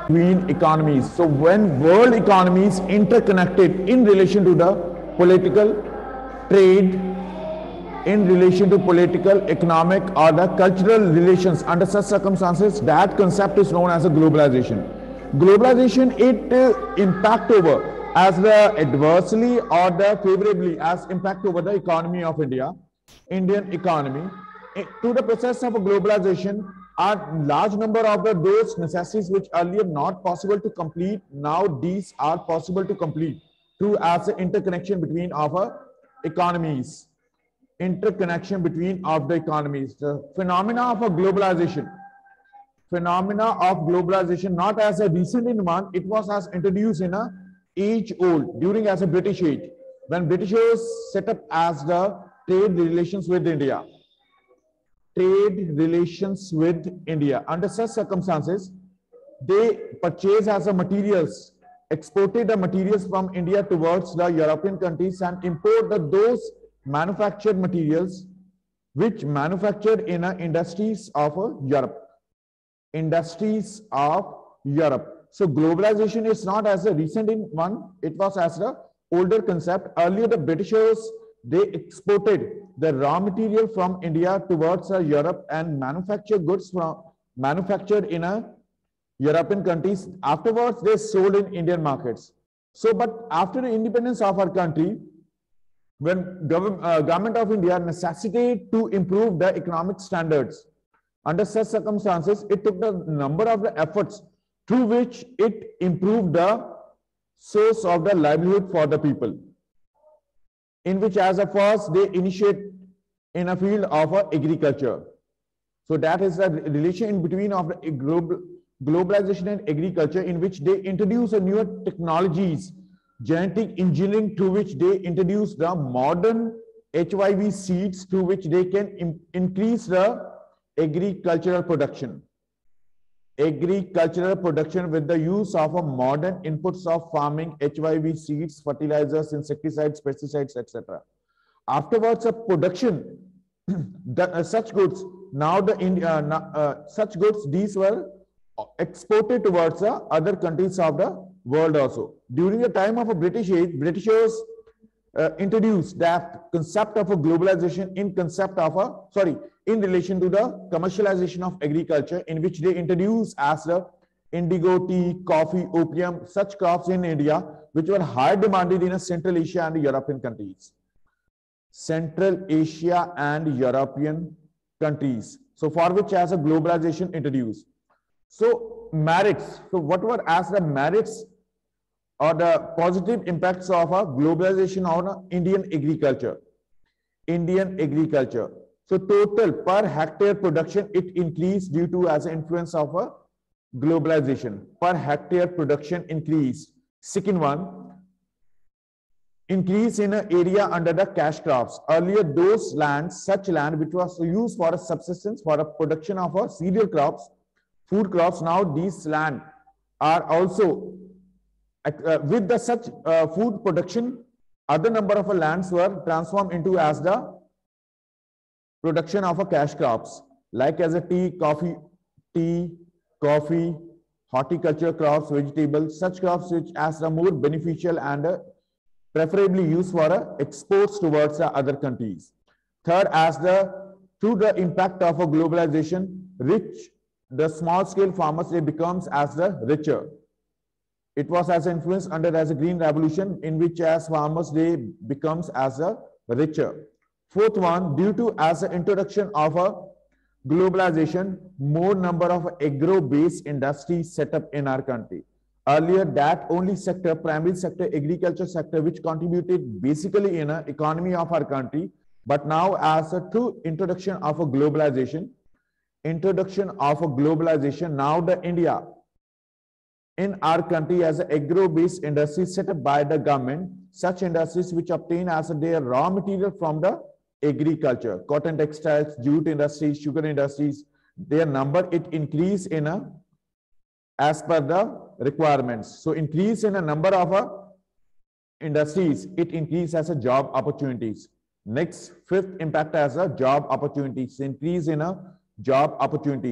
between economies. So when world economies interconnected in relation to the political, trade, in relation to political, economic, or the cultural relations under such circumstances, that concept is known as a globalization. Globalization, it impact over as the adversely or the favorably as impact over the economy of India, Indian economy. To the process of globalization, a large number of those necessities which earlier not possible to complete, now these are possible to complete through as an interconnection between our economies. Interconnection between of the economies. The phenomena of a globalization. Phenomena of globalization, not as a recent in one, it was as introduced in a age old during as a British age, when Britishers set up as the trade relations with India. Trade relations with India. Under such circumstances, they purchase as a materials, exported the materials from India towards the European countries and import those manufactured materials which manufactured in industries of Europe. Industries of Europe. So globalization is not as a recent in one, it was as the older concept. Earlier the Britishers, they exported the raw material from India towards Europe and manufactured goods from manufactured in European countries. Afterwards, they sold in Indian markets. So, but after the independence of our country, when government of India necessitated to improve the economic standards, under such circumstances, it took the number of the efforts through which it improved the source of the livelihood for the people, in which as a first they initiate in a field of agriculture. So that is the relation in between of the globalization and agriculture, in which they introduce newer technologies, genetic engineering, through which they introduce the modern HYV seeds, through which they can increase the agricultural production. Agricultural production with the use of modern inputs of farming, HYV seeds, fertilizers, insecticides, pesticides, etc. Afterwards, a production, such goods, now such goods, these were exported towards other countries of the world also. During the time of a British age, Britishers introduced that concept of a globalization in relation to the commercialization of agriculture, in which they introduced as the indigo, tea, coffee, opium, such crops in India, which were high demanded in Central Asia and European countries. Central Asia and European countries. So for which as a globalization introduced. So merits. So what were as the merits or the positive impacts of a globalization on Indian agriculture? Indian agriculture. So total per hectare production, it increased due to as an influence of a globalization. Per hectare production increased. Second one, increase in an area under the cash crops. Earlier, those lands, such land which was used for a subsistence, for a production of a cereal crops, food crops, now these land are also with the such food production, other number of lands were transformed into as the production of a cash crops, like as a tea, coffee, horticulture crops, vegetables, such crops which as the more beneficial and preferably used for exports towards other countries. Third, as through the impact of a globalization, the small scale farmers, they becomes as the richer. It was as influence under as a green revolution, in which as farmers they becomes as a richer. Fourth one, due to as an introduction of a globalization, more number of agro-based industries set up in our country. Earlier, that only sector, primary sector, agriculture sector, which contributed basically in an economy of our country, but now as a through introduction of a globalization, now the India in our country as an agro-based industry set up by the government, such industries which obtain as their raw material from the agriculture, cotton textiles, jute industries, sugar industries, their number, it increase in as per the requirements. So increase in a number of industries, it increase as a job opportunities. Next, fifth impact as a job opportunities, increase in job opportunities.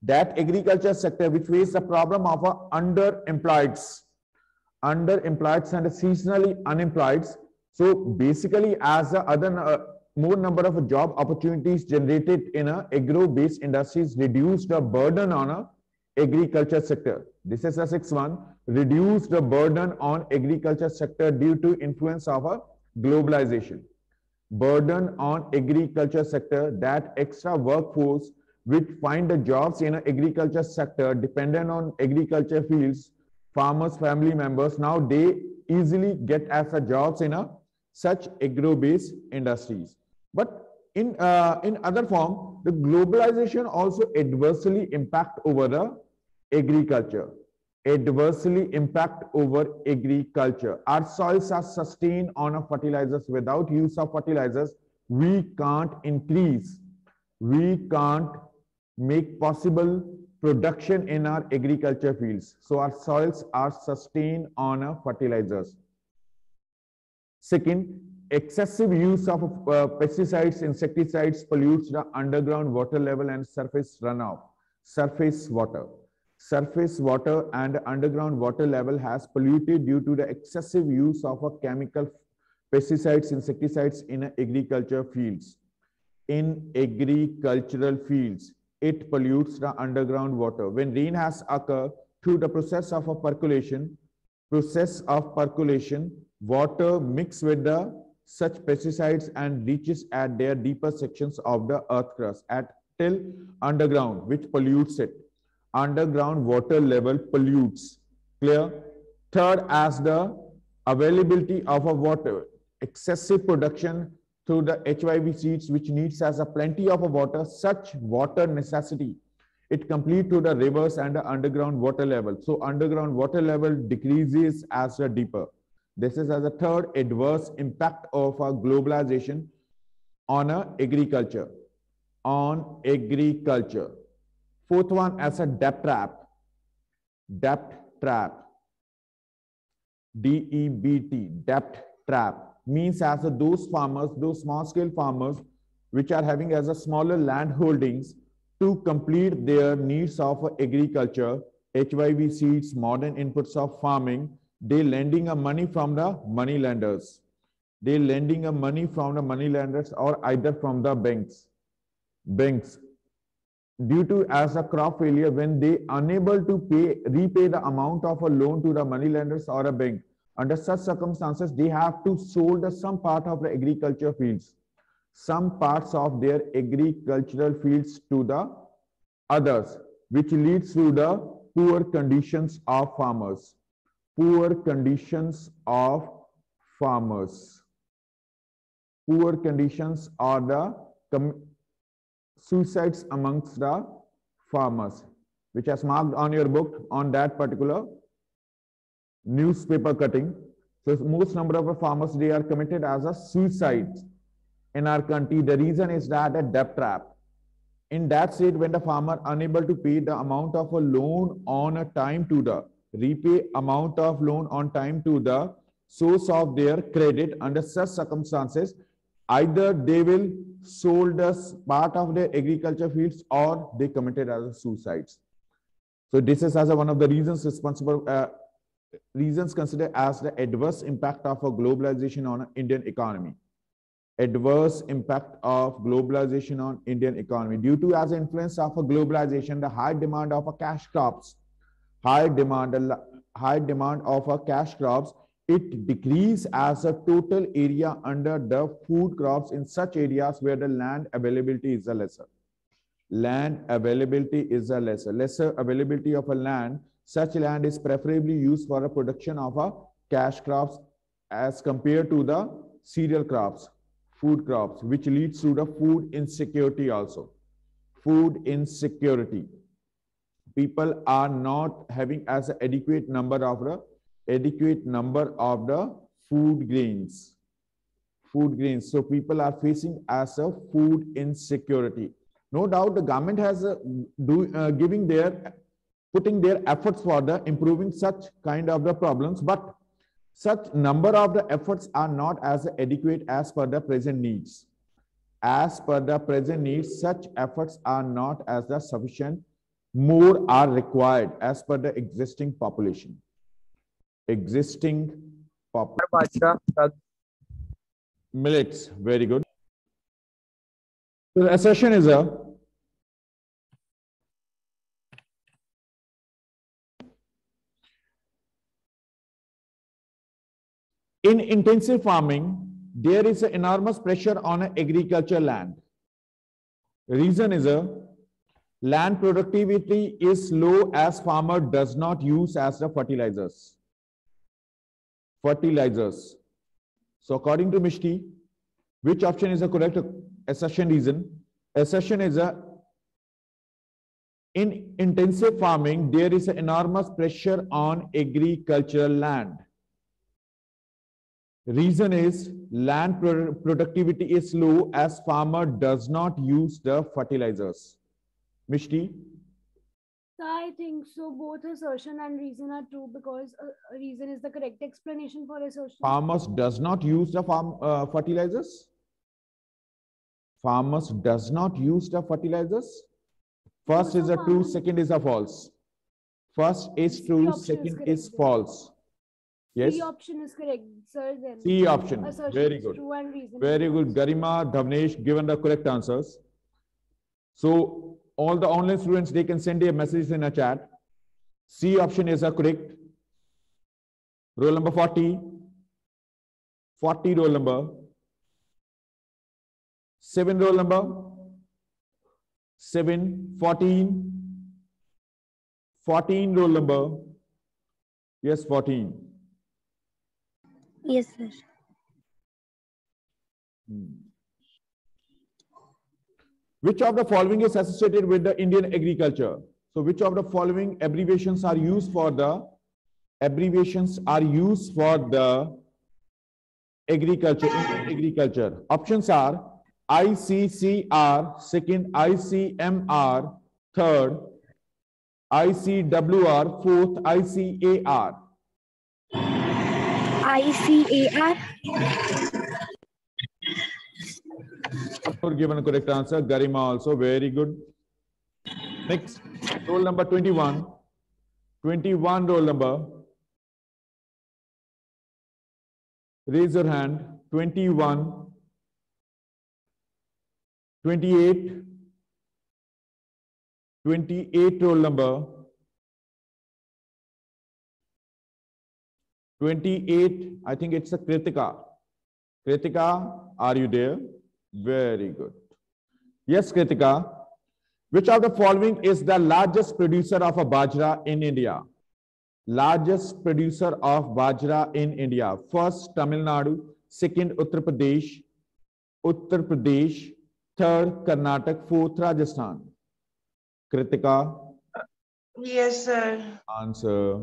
That agriculture sector which face the problem of underemployeds and seasonally unemployed. So basically, as the other more number of job opportunities generated in a agro-based industries reduce the burden on a agriculture sector. This is the sixth one. Reduce the burden on agriculture sector due to influence of a globalization. Burden on agriculture sector, that extra workforce which find the jobs in a agriculture sector dependent on agriculture fields, farmers, family members, now they easily get as a jobs in a such agro-based industries. But in other form, the globalization also adversely impact over the agriculture. Adversely impact over agriculture. Our soils are sustained on a fertilizers. Without use of fertilizers, we can't increase, we can't make possible production in our agriculture fields. So our soils are sustained on a fertilizers. Second, excessive use of pesticides, insecticides pollutes the underground water level and surface runoff. Surface water and underground water level has polluted due to the excessive use of a chemical pesticides, insecticides in agriculture fields. In agricultural fields, it pollutes the underground water. When rain has occurred through the process of percolation, water mixes with the such pesticides and reaches at their deeper sections of the earth crust till underground, which pollutes it. Underground water level pollutes. Clear? Third, as the availability of a water, excessive production through the HYV seeds, which needs as a plenty of a water, such water necessity, it complete to the rivers and the underground water level. So underground water level decreases as the deeper. This is as a third adverse impact of a globalization on agriculture. On agriculture. Fourth one as a debt trap. Debt trap. DEBT. Debt trap means as those farmers, those small scale farmers which are having as a smaller land holdings to complete their needs of agriculture, HYV seeds, modern inputs of farming, they lending a money from the money lenders. They lending a money from the money lenders or either from the banks. Due to as a crop failure, when they unable to repay the amount of a loan to the money lenders or a bank, under such circumstances, they have to sold some part of the agriculture fields, some parts of their agricultural fields to the others, which leads to the poor conditions of farmers. Poor conditions of farmers. Poor conditions are the suicides amongst the farmers, which has marked on your book on that particular newspaper cutting. So most number of farmers, they are committed as a suicide in our country. The reason is that a debt trap. In that state, when the farmer unable to pay the amount of a loan on a time to the repay amount of loan on time to the source of their credit, under such circumstances, either they will sold us part of their agriculture fields or they committed as suicides. So this is as one of the reasons responsible, reasons considered as the adverse impact of a globalization on Indian economy. Adverse impact of globalization on Indian economy. Due to as influence of a globalization, the high demand of a cash crops, high demand of a cash crops, it decrease as a total area under the food crops in such areas where the land availability is a lesser. Land availability is a lesser availability of a land. Such land is preferably used for a production of a cash crops as compared to the cereal crops, food crops, which leads to the food insecurity also. Food insecurity. People are not having as an adequate number of the food grains. So people are facing as a food insecurity. No doubt the government has putting their efforts for the improving such kind of the problems, but such number of the efforts are not as adequate as per the present needs. As per the present needs, such efforts are not as the sufficient more are required as per the existing population. Existing population. Millets, very good. So the assertion is in intensive farming, there is an enormous pressure on agriculture land. Reason is land productivity is low as farmer does not use as the fertilizers. So according to Mishti, which option is the correct assertion reason? Assertion is in intensive farming, there is an enormous pressure on agricultural land. Reason is land productivity is low as farmer does not use the fertilizers. Mishti? I think so. Both assertion and reason are true because reason is the correct explanation for assertion. Farmers does not use the fertilizers. Farmers does not use the fertilizers. First is a true, second is a false. First is true, second is false. Yes. C option is correct, sir. Then C option. Very good. True and reason. Very good. Garima, Dhavnesh given the correct answers. So all the online students, they can send a message in a chat. C option is a correct. Roll number 40. 40 roll number. 7 roll number. 7, 14. 14 roll number. Yes, 14. Yes, sir. Which of the following is associated with the Indian agriculture? So which of the following abbreviations are used for the agriculture, Indian agriculture? Options are ICCR, second ICMR, third ICWR, fourth ICAR. ICAR. Given a correct answer. Garima also, very good. Next, roll number 21. 21 roll number. Raise your hand. 21. 28. 28 roll number. 28, I think it's a Kritika. Kritika, are you there? Very good. Yes, Kritika. Which of the following is the largest producer of a bajra in India? Largest producer of bajra in India. First, Tamil Nadu. Second, Uttar Pradesh. Third, Karnataka. Fourth, Rajasthan. Kritika? Yes, sir. Answer.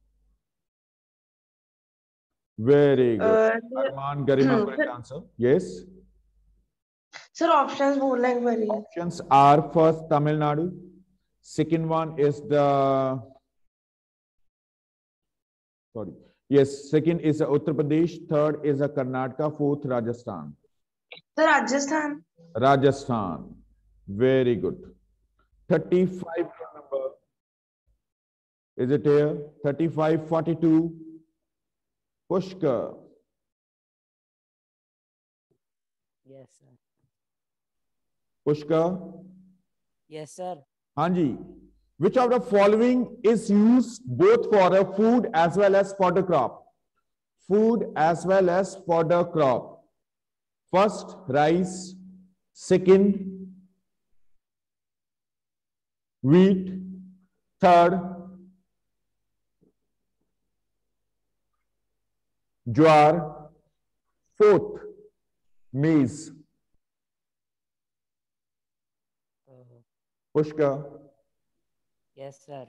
Very good. Arman, Garima, correct answer. Yes. Sir, options Options are first Tamil Nadu. Second one is the second is Uttar Pradesh. Third is Karnataka. Fourth Rajasthan. Sir, Rajasthan. Rajasthan. Very good. 35 number. Is it here? 3542. Pushkar. Yes, sir. Pushkar? Yes, sir. Hanji. Which of the following is used both for a food as well as for the crop? Food as well as for the crop. First, rice. Second, wheat. Third, jowar. Fourth, maize. Pushkar. Yes, sir.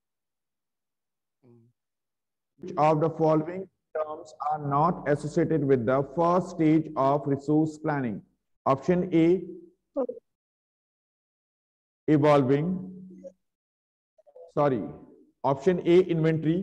Which of the following terms are not associated with the first stage of resource planning? Option A, evolving. Sorry. Option A, inventory.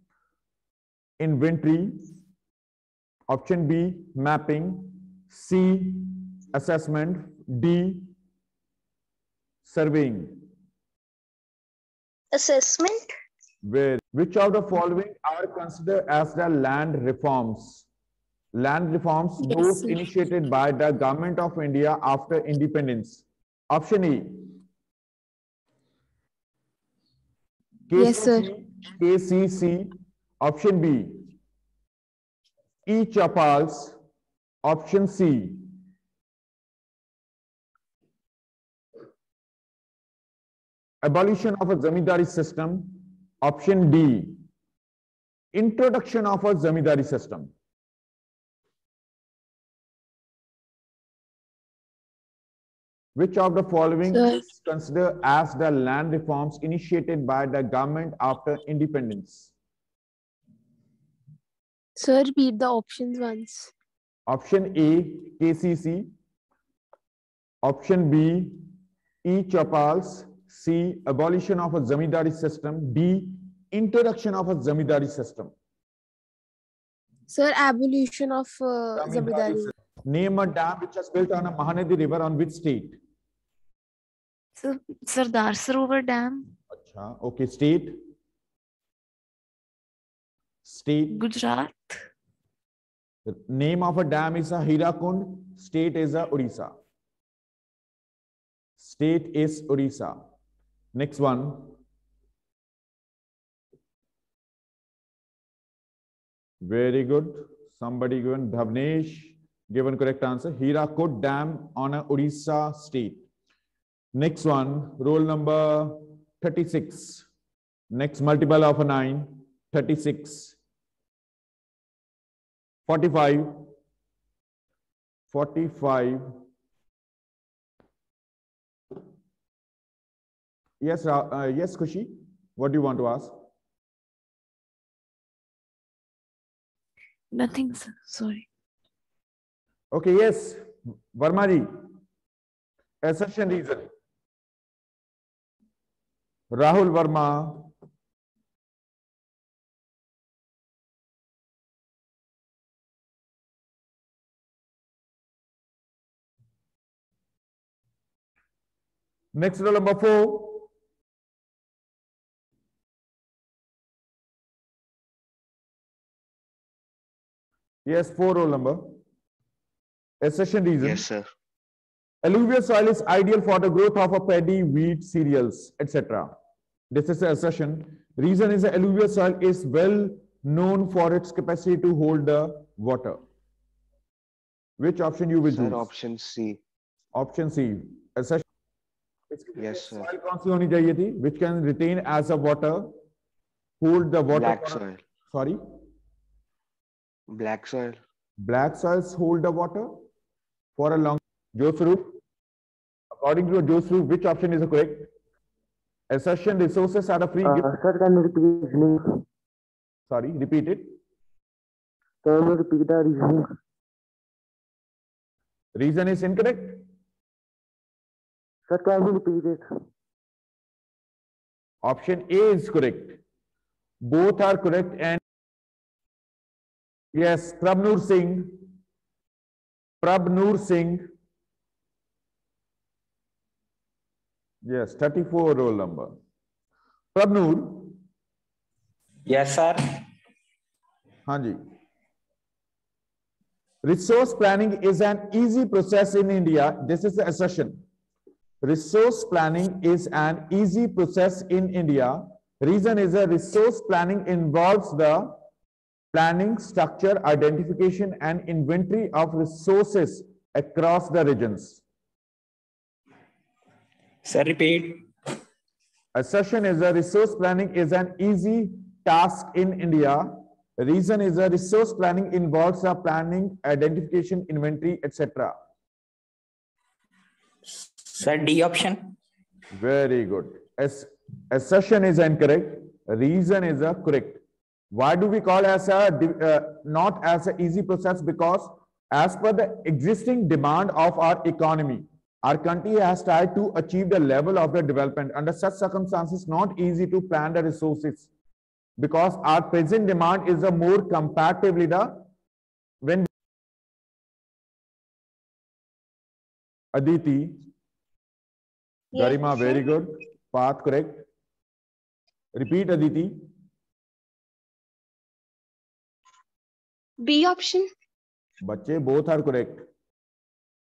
Option B, mapping. C, assessment. D, surveying. Assessment. Which of the following are considered as the land reforms? Land reforms, Yes, those sir. initiated by the government of India after independence. Option A. Yes, sir. KCC. Option B. E-Chapals. Option C. Abolition of a zamindari system. Option D. Introduction of a zamindari system. Which of the following Sir. is considered as the land reforms initiated by the government after independence? Sir, repeat the options once. Option A, KCC. Option B, E-Chapals. C, abolition of a zamindari system. D, introduction of a zamindari system. Sir, abolition of zamindari. system. Name a dam which was built on a Mahanadi River on which state? Sir, Sardar Sarovar Dam, Acha, okay, state. State. Gujarat. The name of a dam is a Hirakund. State is a Odisha. State is Odisha. Next one. Very good. Somebody given Bhavnesh given correct answer. Hirakud Dam on a Odisha state. Next one, roll number 36. Next multiple of a 9, 36. 45. 45. Yes, yes, Kushi. What do you want to ask? Nothing, sir. Sorry. Okay, yes, Verma ji. Assertion reason. Rahul Verma. Next roll number 4. Yes, 4 roll number. Assertion reason. Yes, sir. Alluvial soil is ideal for the growth of a paddy, wheat, cereals, etc. This is the assertion. Reason is the alluvial soil is well known for its capacity to hold the water. Which option you will Sir, choose? option C. Option C. Assertion. Yes, sir. Soil कौन सी होनी चाहिए थी? Which can retain as a water, hold the water. Black soil. Sorry. Black soil. Black soils hold the water for a long. Josrup. According to Josrup, which option is the correct? Assertion resources are a free gift. Sir, can you repeat reasoning? Sorry, repeat it. Can you repeat the reasoning? Reason is incorrect. Sir, can you repeat it? Option A is correct. Both are correct. And yes, Prabnoor Singh. Prabnoor Singh. Yes, 34 roll number. Prabnoor. Yes, sir. Hanji. Resource planning is an easy process in India. This is the assertion. Resource planning is an easy process in India. Reason is that resource planning involves the planning, structure, identification, and inventory of resources across the regions. Sir, repeat. Assertion is that resource planning is an easy task in India. Reason is that resource planning involves the planning, identification, inventory, etc. Sir, D option. Very good. Assertion is incorrect. Reason is correct. Why do we call as a not as an easy process? Because as per the existing demand of our economy, our country has tried to achieve the level of the development. Under such circumstances, not easy to plan the resources because our present demand is a more comparatively the when Aditi. Yes, Garima, sir. very good. Path correct. Repeat, Aditi. B option. Bache, both are correct.